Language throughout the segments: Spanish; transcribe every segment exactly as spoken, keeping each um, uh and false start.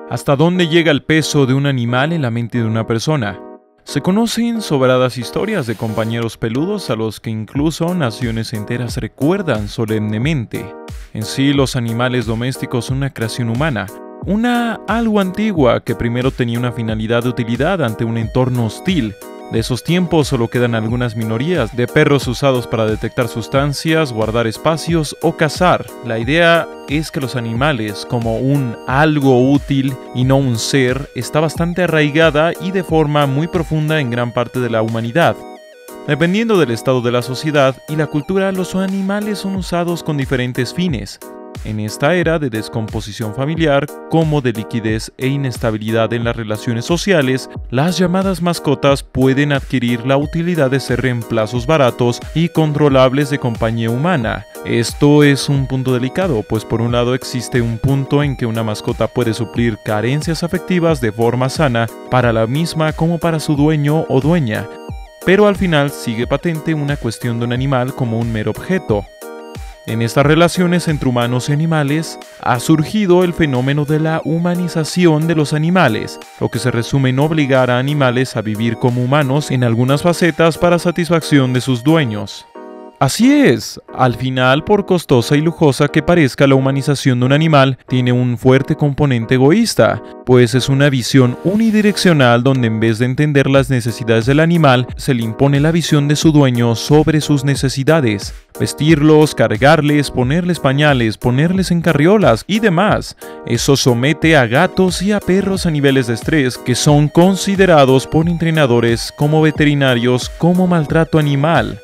¿Hasta dónde llega el peso de un animal en la mente de una persona? Se conocen sobradas historias de compañeros peludos a los que incluso naciones enteras recuerdan solemnemente. En sí, los animales domésticos son una creación humana, una algo antigua que primero tenía una finalidad de utilidad ante un entorno hostil. De esos tiempos solo quedan algunas minorías de perros usados para detectar sustancias, guardar espacios o cazar. La idea es que los animales, como un algo útil y no un ser, está bastante arraigada y de forma muy profunda en gran parte de la humanidad. Dependiendo del estado de la sociedad y la cultura, los animales son usados con diferentes fines. En esta era de descomposición familiar, como de liquidez e inestabilidad en las relaciones sociales, las llamadas mascotas pueden adquirir la utilidad de ser reemplazos baratos y controlables de compañía humana. Esto es un punto delicado, pues por un lado existe un punto en que una mascota puede suplir carencias afectivas de forma sana para la misma como para su dueño o dueña, pero al final sigue patente una cuestión de un animal como un mero objeto. En estas relaciones entre humanos y animales ha surgido el fenómeno de la humanización de los animales, lo que se resume en obligar a animales a vivir como humanos en algunas facetas para satisfacción de sus dueños. Así es, al final, por costosa y lujosa que parezca, la humanización de un animal tiene un fuerte componente egoísta, pues es una visión unidireccional donde en vez de entender las necesidades del animal, se le impone la visión de su dueño sobre sus necesidades. Vestirlos, cargarles, ponerles pañales, ponerles en carriolas y demás. Eso somete a gatos y a perros a niveles de estrés que son considerados por entrenadores como veterinarios como maltrato animal.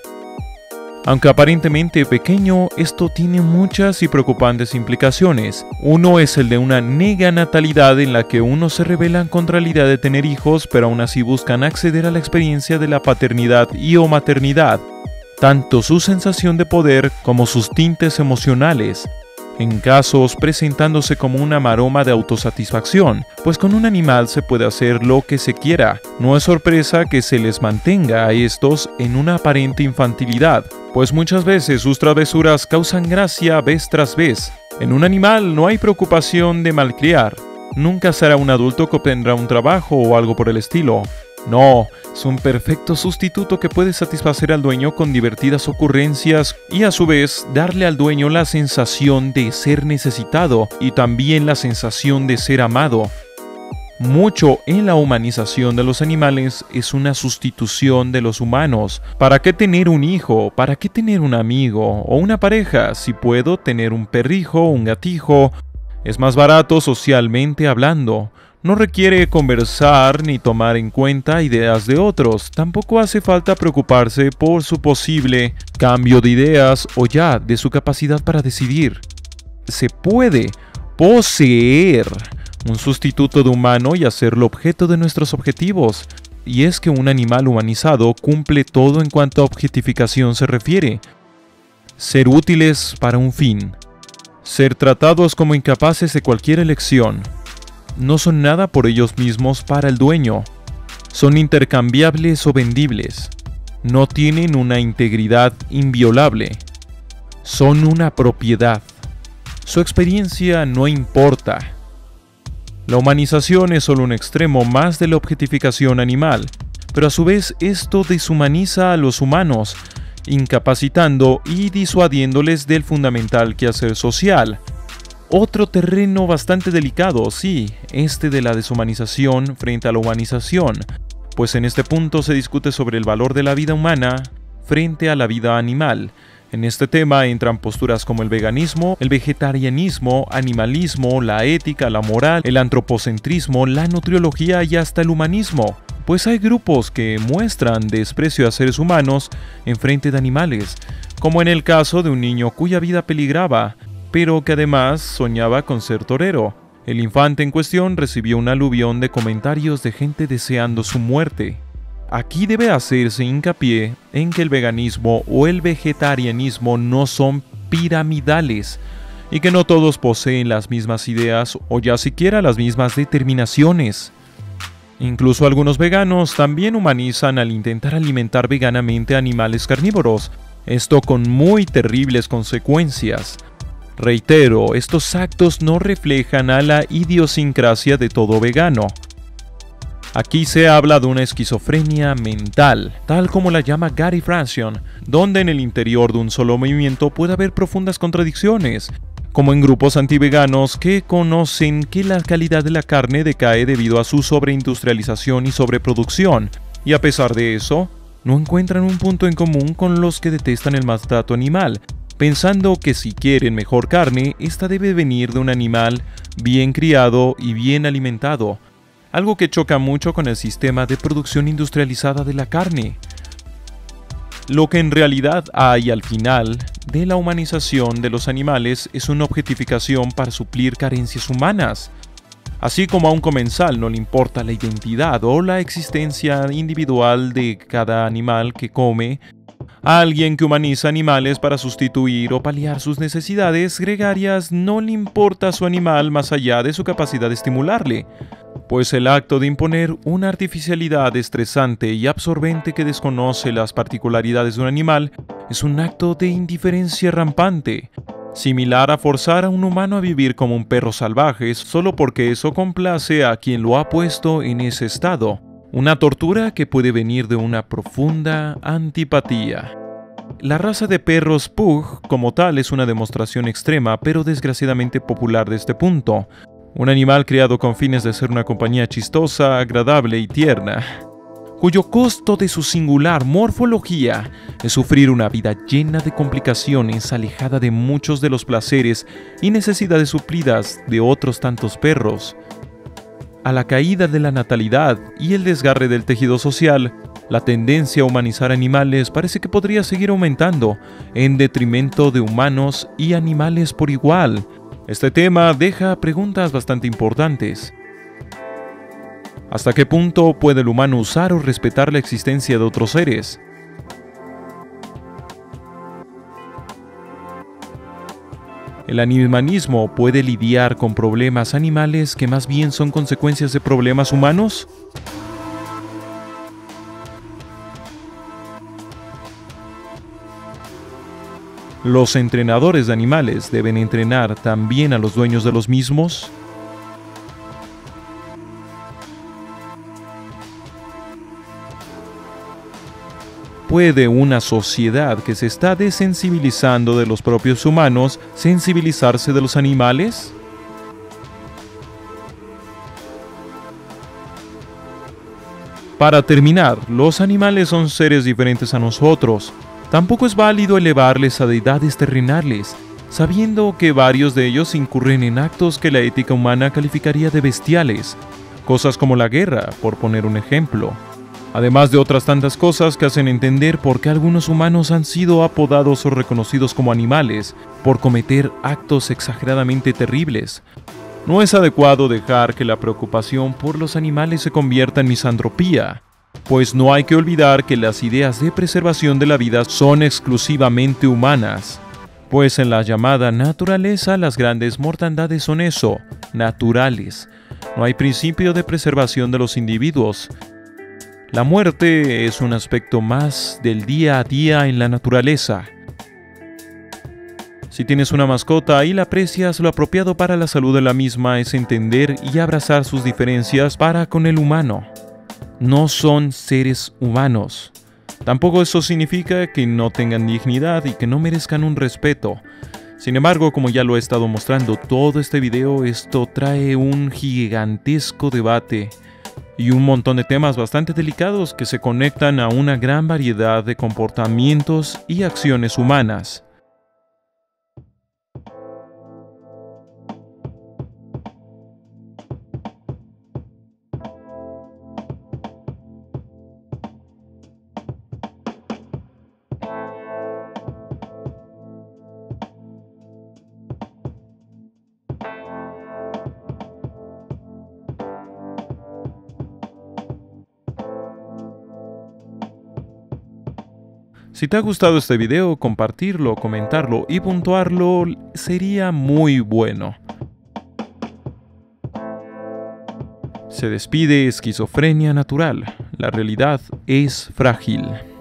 Aunque aparentemente pequeño, esto tiene muchas y preocupantes implicaciones. Uno es el de una neganatalidad en la que unos se rebelan contra la idea de tener hijos, pero aún así buscan acceder a la experiencia de la paternidad y o maternidad, tanto su sensación de poder como sus tintes emocionales. En casos presentándose como una maroma de autosatisfacción, pues con un animal se puede hacer lo que se quiera. No es sorpresa que se les mantenga a estos en una aparente infantilidad, pues muchas veces sus travesuras causan gracia vez tras vez. En un animal no hay preocupación de malcriar. Nunca será un adulto que obtendrá un trabajo o algo por el estilo. No, es un perfecto sustituto que puede satisfacer al dueño con divertidas ocurrencias y a su vez darle al dueño la sensación de ser necesitado y también la sensación de ser amado. Mucho en la humanización de los animales es una sustitución de los humanos. ¿Para qué tener un hijo? ¿Para qué tener un amigo o una pareja si puedo tener un perrijo o un gatijo? Es más barato socialmente hablando. No requiere conversar ni tomar en cuenta ideas de otros. Tampoco hace falta preocuparse por su posible cambio de ideas o ya de su capacidad para decidir. Se puede poseer un sustituto de humano y hacerlo objeto de nuestros objetivos. Y es que un animal humanizado cumple todo en cuanto a objetificación se refiere. Ser útiles para un fin. Ser tratados como incapaces de cualquier elección. No son nada por ellos mismos para el dueño. Son intercambiables o vendibles. No tienen una integridad inviolable. Son una propiedad. Su experiencia no importa. La humanización es solo un extremo más de la objetificación animal, pero a su vez esto deshumaniza a los humanos, incapacitando y disuadiéndoles del fundamental quehacer social. Otro terreno bastante delicado, sí, este de la deshumanización frente a la humanización, pues en este punto se discute sobre el valor de la vida humana frente a la vida animal. En este tema entran posturas como el veganismo, el vegetarianismo, animalismo, la ética, la moral, el antropocentrismo, la nutriología y hasta el humanismo. Pues hay grupos que muestran desprecio a seres humanos en frente de animales, como en el caso de un niño cuya vida peligraba, pero que además soñaba con ser torero. El infante en cuestión recibió un aluvión de comentarios de gente deseando su muerte. Aquí debe hacerse hincapié en que el veganismo o el vegetarianismo no son piramidales y que no todos poseen las mismas ideas o ya siquiera las mismas determinaciones. Incluso algunos veganos también humanizan al intentar alimentar veganamente animales carnívoros, esto con muy terribles consecuencias. Reitero, estos actos no reflejan a la idiosincrasia de todo vegano. Aquí se habla de una esquizofrenia mental, tal como la llama Gary Francione, donde en el interior de un solo movimiento puede haber profundas contradicciones, como en grupos antiveganos que conocen que la calidad de la carne decae debido a su sobreindustrialización y sobreproducción, y a pesar de eso, no encuentran un punto en común con los que detestan el maltrato animal, pensando que si quieren mejor carne, esta debe venir de un animal bien criado y bien alimentado, algo que choca mucho con el sistema de producción industrializada de la carne. Lo que en realidad hay al final de la humanización de los animales es una objetificación para suplir carencias humanas. Así como a un comensal no le importa la identidad o la existencia individual de cada animal que come, a alguien que humaniza animales para sustituir o paliar sus necesidades gregarias no le importa su animal más allá de su capacidad de estimularle, pues el acto de imponer una artificialidad estresante y absorbente que desconoce las particularidades de un animal es un acto de indiferencia rampante, similar a forzar a un humano a vivir como un perro salvaje solo porque eso complace a quien lo ha puesto en ese estado. Una tortura que puede venir de una profunda antipatía. La raza de perros Pug como tal es una demostración extrema pero desgraciadamente popular de este punto. Un animal criado con fines de ser una compañía chistosa, agradable y tierna, cuyo costo de su singular morfología es sufrir una vida llena de complicaciones, alejada de muchos de los placeres y necesidades suplidas de otros tantos perros. A la caída de la natalidad y el desgarre del tejido social, la tendencia a humanizar animales parece que podría seguir aumentando, en detrimento de humanos y animales por igual. Este tema deja preguntas bastante importantes. ¿Hasta qué punto puede el humano usar o respetar la existencia de otros seres? ¿El animalismo puede lidiar con problemas animales que más bien son consecuencias de problemas humanos? ¿Los entrenadores de animales deben entrenar también a los dueños de los mismos? ¿Puede una sociedad que se está desensibilizando de los propios humanos sensibilizarse de los animales? Para terminar, los animales son seres diferentes a nosotros. Tampoco es válido elevarles a deidades terrenales, sabiendo que varios de ellos incurren en actos que la ética humana calificaría de bestiales, cosas como la guerra, por poner un ejemplo. Además de otras tantas cosas que hacen entender por qué algunos humanos han sido apodados o reconocidos como animales por cometer actos exageradamente terribles. No es adecuado dejar que la preocupación por los animales se convierta en misantropía, pues no hay que olvidar que las ideas de preservación de la vida son exclusivamente humanas, pues en la llamada naturaleza las grandes mortandades son eso, naturales. No hay principio de preservación de los individuos. La muerte es un aspecto más del día a día en la naturaleza. Si tienes una mascota y la aprecias, lo apropiado para la salud de la misma es entender y abrazar sus diferencias para con el humano. No son seres humanos. Tampoco eso significa que no tengan dignidad y que no merezcan un respeto. Sin embargo, como ya lo he estado mostrando todo este video, esto trae un gigantesco debate y un montón de temas bastante delicados que se conectan a una gran variedad de comportamientos y acciones humanas. Si te ha gustado este video, compartirlo, comentarlo y puntuarlo sería muy bueno. Se despide Esquizofrenia Natural. La realidad es frágil.